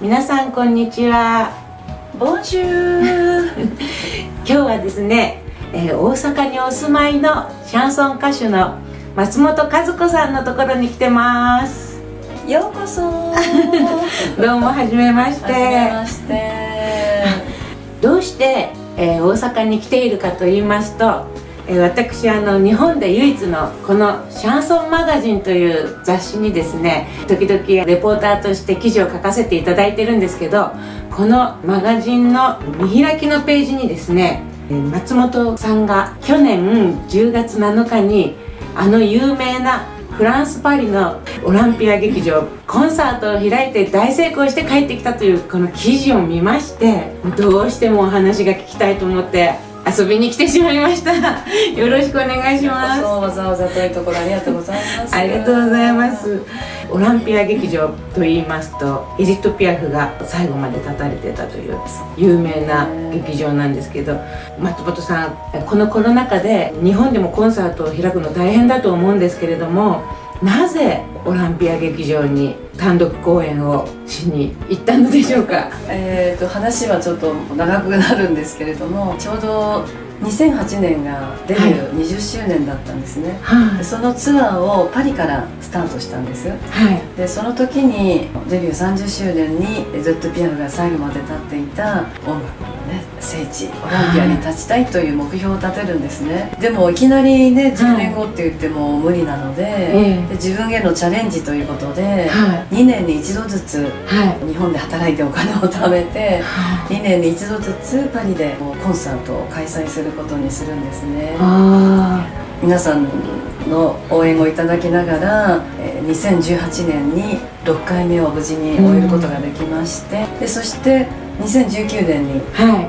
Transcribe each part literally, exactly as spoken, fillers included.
皆さんこんにちは。 ボンジュー今日はですね、えー、大阪にお住まいのシャンソン歌手の松本和子さんのところに来てます。 ようこそどうもはじめまして。 はじめましてどうして、えー、大阪に来ているかと言いますと、えー、私あの日本で唯一のこのシャンソンマガジンという雑誌にですね、時々レポーターとして記事を書かせていただいてるんですけど、このマガジンの見開きのページにですね、松本さんが去年じゅうがつなのかにあの有名なフランス・パリのオランピア劇場コンサートを開いて大成功して帰ってきたというこの記事を見まして、どうしてもお話が聞きたいと思って遊びに来てしまいました。よろしくお願いします。 わざわざ遠いところありがとうございます。 ありがとうございます。オランピア劇場と言いますと、エディット・ピアフが最後まで立たれてたという有名な劇場なんですけど、松本さん、このコロナ禍で日本でもコンサートを開くの大変だと思うんですけれども、なぜオランピア劇場に単独公演をしに行ったのでしょうか。 えと話はちょっと長くなるんですけれども、ちょうどにせんはちねんがデビューにじゅっしゅうねんだったんですね、はい、でそのツアーをパリからスタートしたんです、はい、でその時にデビューさんじゅっしゅうねんにエディット・ピアフが最後まで立っていた音楽のね聖地オランピアに立ちたいという目標を立てるんですね。でもいきなりねじゅうねんごって言っても無理なので、はい、で自分へのチャレンジということで、はい、にねんに一度ずつ日本で働いてお金を貯めて、はい、にねんに一度ずつパリでコンサートを開催することにするんですね。皆さんの応援をいただきながらにせんじゅうはちねんにろっかいめを無事に終えることができまして、でそしてにせんじゅうきゅうねんに、はい、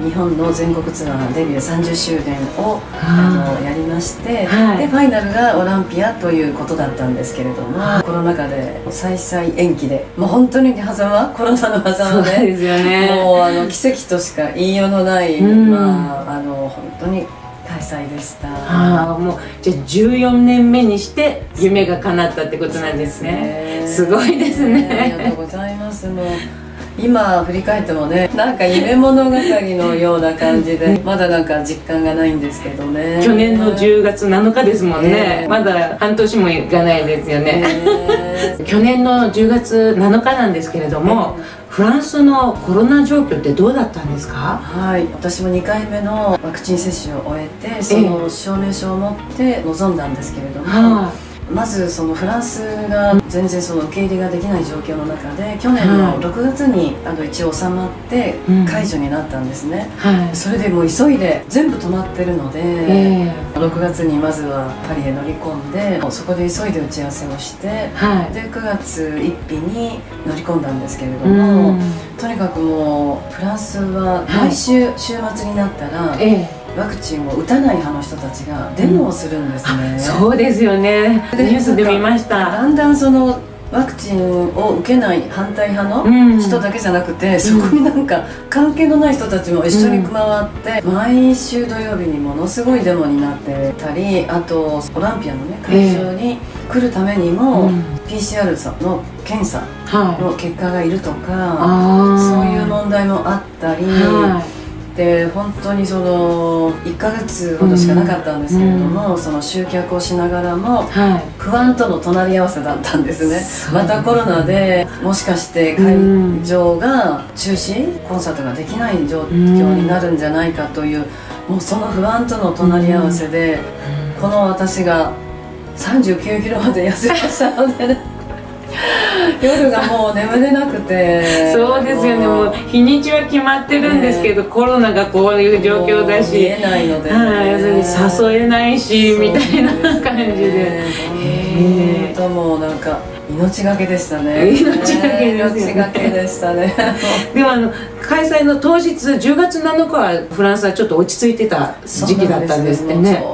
日本の全国ツアーデビューさんじゅっしゅうねんをあのやりまして、はい、でファイナルがオランピアということだったんですけれども、はい、コロナ禍で再々延期で、もう本当に狭間コロナの狭間で、ですよね、もうあの奇跡としか言いようのない、まああの本当に開催でした。 ああ、もうじゃあじゅうよねんめにして夢が叶ったってことなんですね。すごいですね。 ありがとうございます。もう今振り返ってもね、なんか夢物語のような感じでまだなんか実感がないんですけどね。 去年のじゅうがつなのかですもんね、えー、まだ半年もいかないですよね、えー、去年のじゅうがつなのかなんですけれども、えー、フランスのコロナ状況ってどうだったんですか？ はい、私もにかいめのワクチン接種を終えて、その証明書を持って臨んだんですけれども、えーまずそのフランスが全然その受け入れができない状況の中で、去年のろくがつにあの一応収まって解除になったんですね、はい、それでもう急いで全部止まってるので、えー、ろくがつにまずはパリへ乗り込んで、そこで急いで打ち合わせをして、はい、でくがつついたちに乗り込んだんですけれども、とにかくもうフランスは来週、はい、週末になったら、えーワクチンを打たない派の人たちがデモをするんですね、うん、 そうですよね、ニュースで見ました。 だんだんそのワクチンを受けない反対派の人だけじゃなくて、うん、そこになんか関係のない人たちも一緒に加わって、うん、毎週土曜日にものすごいデモになってたり、あとオランピアのね会場に来るためにも、えー、ピーシーアール の検査の結果がいるとか、はい、そういう問題もあったり、はいで本当にそのいっかげつほどしかなかったんですけれども、うん、その集客をしながらも、はい、不安との隣り合わせだったんですね。またコロナでもしかして会場が中止、コンサートができない状況になるんじゃないかという、もうその不安との隣り合わせで、うん、この私がさんじゅうきゅうキロまで痩せましたのでね夜がもう眠れなくてそうですよね、もう日にちは決まってるんですけど、ね、コロナがこういう状況だし見えないので、ね、 はい、誘えないしみたいな感じで、 本当もうなんか命がけでしたね。 命がけですよね。 命がけでしたね。 でもあの開催の当日じゅうがつなのかはフランスはちょっと落ち着いてた時期だったんですってね。 ちょうど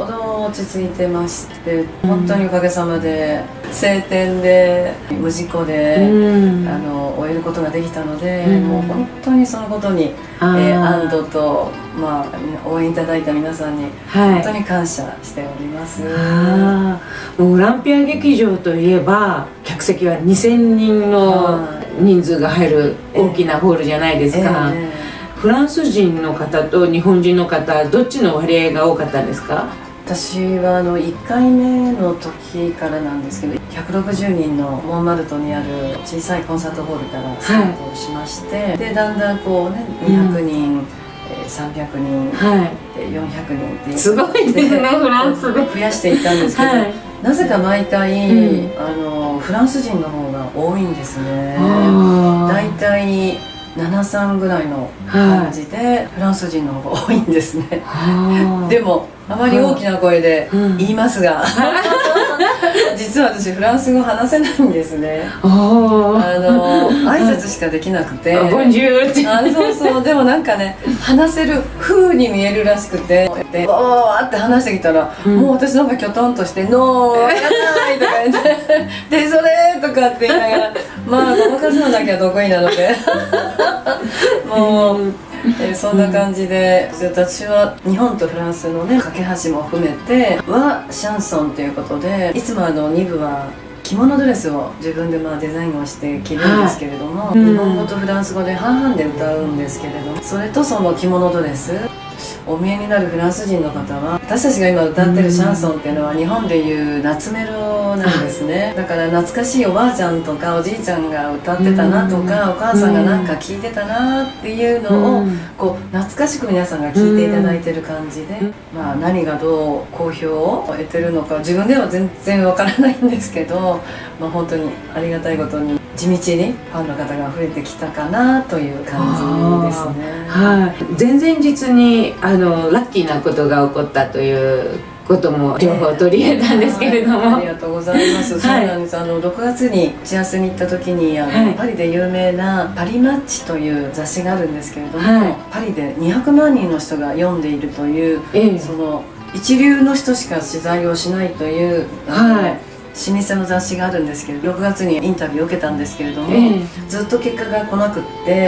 落ち着いてまして、本当におかげさまで晴天で無事故で、うん、あの終えることができたので、うん、もう本当にそのことに、えー、安堵と、まあ、応援いただいた皆さんに本当に感謝しております。 はい、もうオランピア劇場といえば客席はにせんにんの人数が入る大きなホールじゃないですか。えーえーフランス人の方と日本人の方、どっちの割合が多かったんですか？ 私はあのいっかいめの時からなんですけど、ひゃくろくじゅうにんのモンマルトにある小さいコンサートホールからスタートをしまして、はい、でだんだんこうねにひゃくにん、うん、さんびゃくにん、はい、よんひゃくにんっていうすごいですね、フランスで増やしていったんですけど、はい、なぜか毎回、うん、あのフランス人の方が多いんですね。だいたいななさんぐらいの感じで、はい、フランス人の方が多いんですね。でもあまり大きな声で言いますが、うん、実は私フランス語話せないんですね。あの挨拶しかできなくてボンジューってあそうそうでもなんかね話せる風に見えるらしくて、でわーって話してきたら、うん、もう私なんかきょとんとして「ノーやらない!」とか言って「でそれ!」とかって言いながらまあごまかすのだけは得意なのでもう。えー、そんな感じで、うん、私は日本とフランスのね架け橋も含めてはシャンソンということで、いつもあのに部は着物ドレスを自分でまあデザインをして着るんですけれども、はい、日本語とフランス語で半々で歌うんですけれども、それとその着物ドレスお見えになるフランス人の方は、私たちが今歌ってるシャンソンっていうのは日本でいう夏メロなんですね。だから懐かしいおばあちゃんとかおじいちゃんが歌ってたなとか、お母さんがなんか聴いてたなっていうのをこう懐かしく皆さんが聴いていただいてる感じで、まあ何がどう好評を得てるのか自分では全然わからないんですけど、まあ本当にありがたいことに地道にファンの方が増えてきたかなという感じですね。 はい、前々日にあのラッキーなことが起こったということも情報を取り入れたんですけれども、えー、 ありがとうございます。はい、そうなんです。あのろくがつに打ち合わせに行った時にあの、はい、パリで有名な「パリマッチ」という雑誌があるんですけれども、はい、パリでにひゃくまんにんの人が読んでいるという、えー、その一流の人しか取材をしないという。はい老舗の雑誌があるんですけど、ろくがつにインタビューを受けたんですけれども、えー、ずっと結果が来なくって、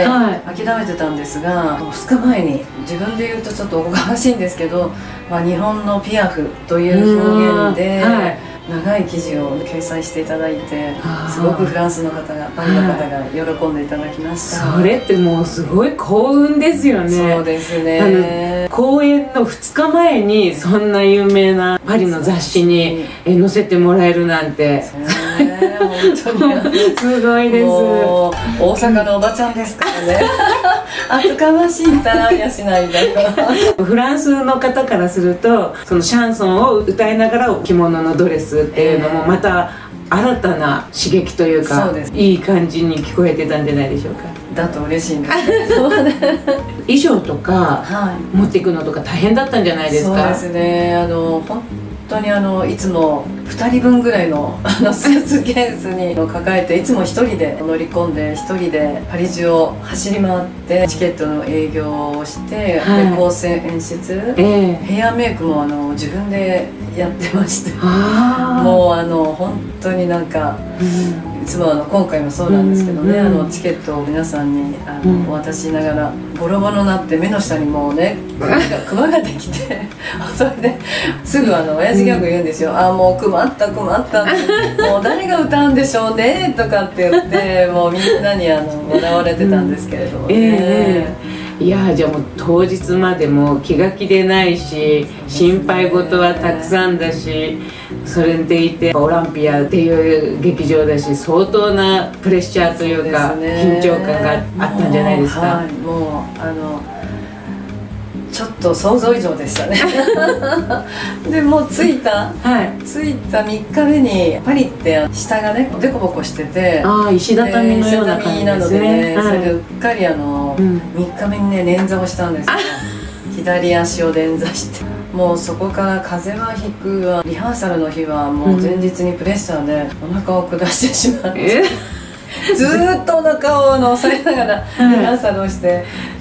はい、諦めてたんですが、ふつかまえに自分で言うとちょっとおこがましいんですけど、まあ、日本のピアフという表現で、はい、長い記事を掲載していただいて、すごくフランスの方がパリの方が喜んでいただきました。 それってもうすごい幸運ですよね。 そうですね。 公演のふつかまえにそんな有名なパリの雑誌に載せてもらえるなんて、 そうね、本当にすごいです。 大阪のおばちゃんですからね厚かましいったらやしないんだからフランスの方からすると、そのシャンソンを歌いながら着物のドレスっていうのもまた新たな刺激というか、えー、いい感じに聞こえてたんじゃないでしょうか。 だと嬉しいんです衣装とか持っていくのとか大変だったんじゃないですか。 そうですね、あの本当にあのいつもふたりぶんぐらいのあのスーツケースに抱えて、いつもひとりで乗り込んでひとりでパリ中を走り回ってチケットの営業をして、はい、で構成演出、えー、ヘアメイクもあの自分でやってましてもうあの本当になんか、うん、いつもあの今回もそうなんですけどね、うん、あのチケットを皆さんにあの、うん、お渡ししながらボロボロになって目の下にもうねクマができてそれですぐあの親父ギャグ言うんですよ、うん、ああもう困った困ったもう誰が歌うんでしょうねとかって言ってもうみんなにあの笑われてたんですけれどもね、うんえーいやじゃあもう当日までも気が気でないし、心配事はたくさんだし、それでいてオランピアっていう劇場だし、相当なプレッシャーというか緊張感があったんじゃないですか。 はい、もうあのちょっと想像以上でしたねでもう着いた、はい、着いたみっかめにパリって下がねデコボコしてて、 ああ石畳のような感じですね。 それでうっかりあの、うん、みっかめにね捻挫をしたんですよ左足を捻挫して、もうそこから風邪はひくわ、リハーサルの日はもう前日にプレッシャーでお腹を下してしまって、うんずーっとお腹をあの押さえながらリハーサルをして、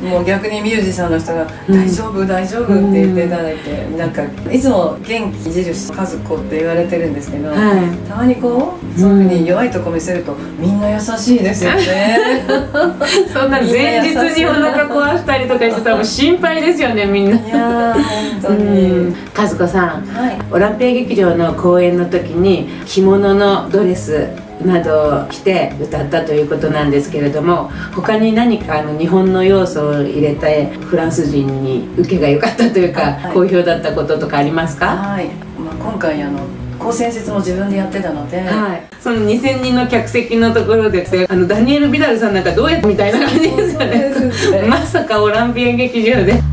もう逆にミュージシャンの人が「大丈夫大丈夫」って言っていただいて、なんかいつも元気印和子って言われてるんですけど、たまにこうそういうふうに弱いとこ見せるとみんな優しいですよね。 そんな前日にお腹壊したりとかしてたら心配ですよね、みんな。 いやー本当に。 和子さん、 はい、 オランピア劇場の公演の時に着物のドレスなどを着て歌ったということなんですけれども、他に何かあの日本の要素を入れてフランス人に受けが良かったというか、はい、好評だったこととかありますか？ はい、まあ、今回あの高専節も自分でやってたので、はい、 そのにせんにんの客席のところであのダニエル・ビダルさんなんかどうやってみたいな感じですよね。まさかオランピア劇場で